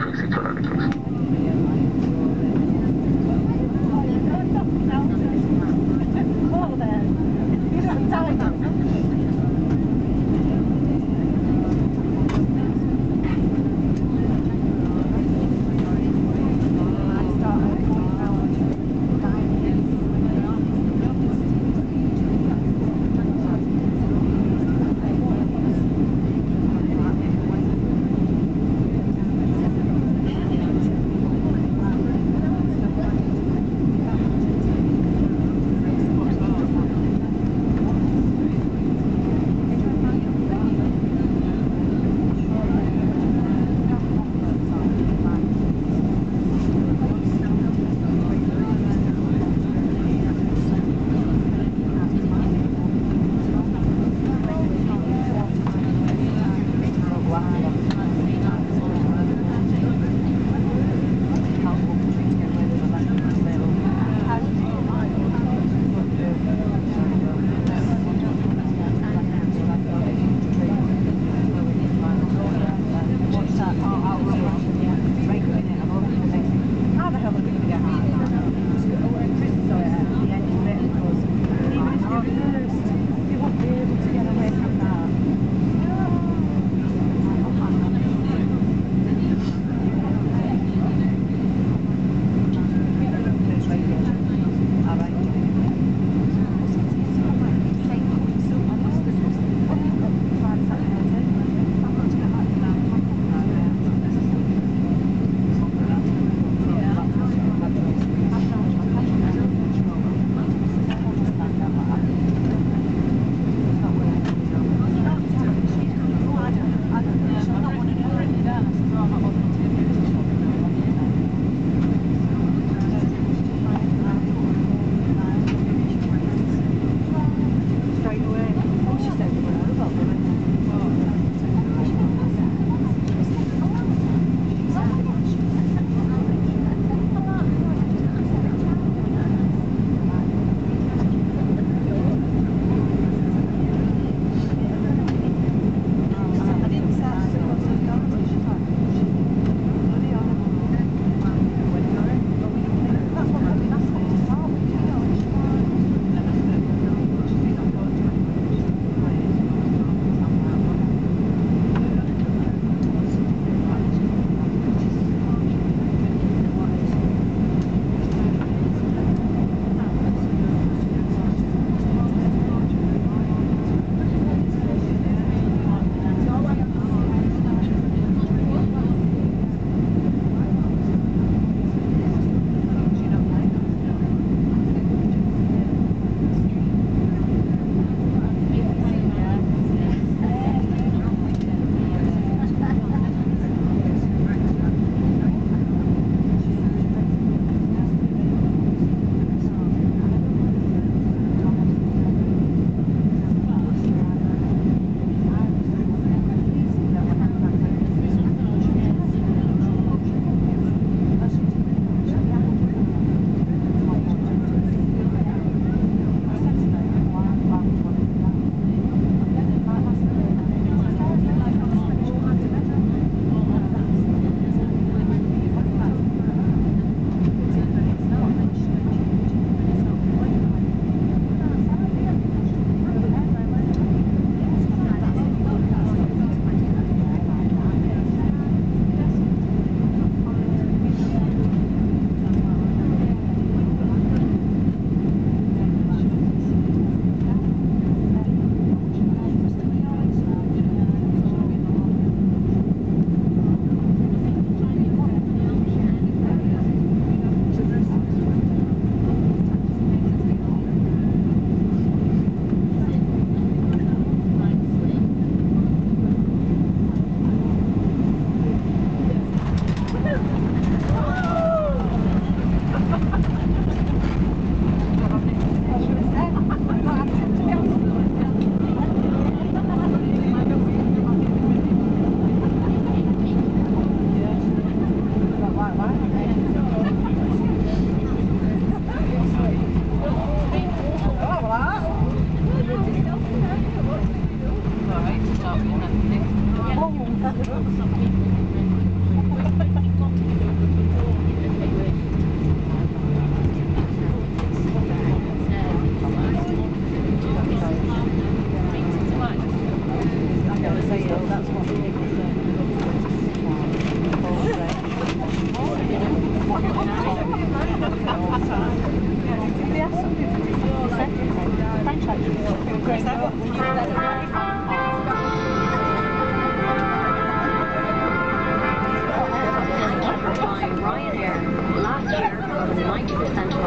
frequency parameters.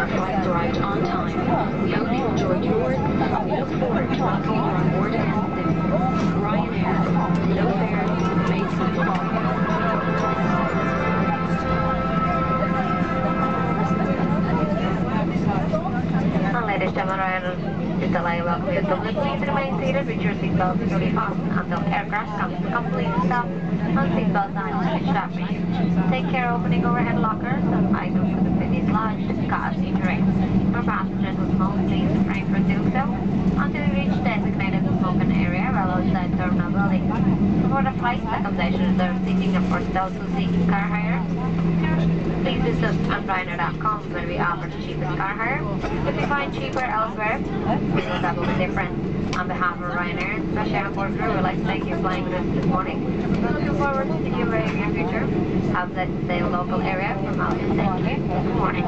flights arrived on time. We hope you enjoyed yours, and we look forward to welcoming you on board again soon. Ryanair, low fares, made simple. Ladies and gentlemen, Ryanair is delayed. Welcome you to Dublin. Please remain seated with your seatbelt securely fastened until aircraft comes to complete stop and seatbelt signs switched off for you. Take care opening overhead lockers and items could be dislodged, cause injury. For passengers with smoke, please refrain from doing so until you reach designated smoking area well outside terminal building. For the flight, accommodation reserved seating and for those who seek car hire, please visit on RYANAIR.com where we offer the cheapest car hire. If you find cheaper elsewhere, we will double the difference. On behalf of Ryanair, especially our board crew, we'd like to thank you for flying with us this morning. We're looking forward to seeing you in the near future. Have a blessed day in the local area. From us, thank you. Good morning.